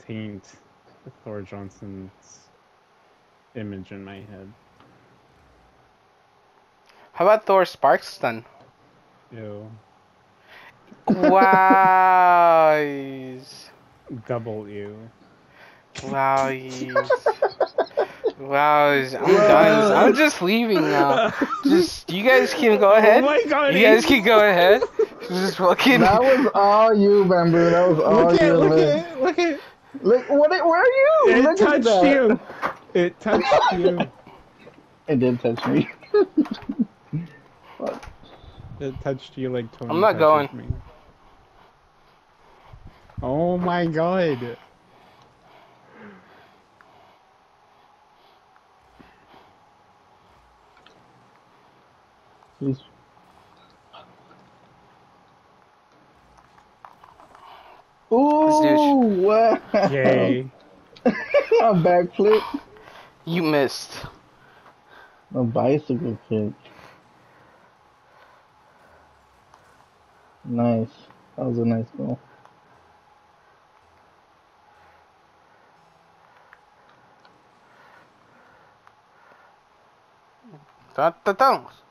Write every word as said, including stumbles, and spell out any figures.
paint Thor Johnson's image in my head. How about Thor Sparks then? Ew. Wow. Double ew. Wow. Wow. I'm done. I'm just leaving now. Just you guys can go ahead. Oh my God, you guys can go ahead. Just fucking. That was all you, Bamboo. That was all Look you. at, look man. at, look at. Look, what? Where are you? It Look at touched that. you. It touched you. It did touch me. It touched you like Tony I'm not touches going. me. Oh my God. Jeez. Ooh, wow. Yay. A backflip. You missed. A bicycle kick. Nice. That was a nice goal. Ta ta ta.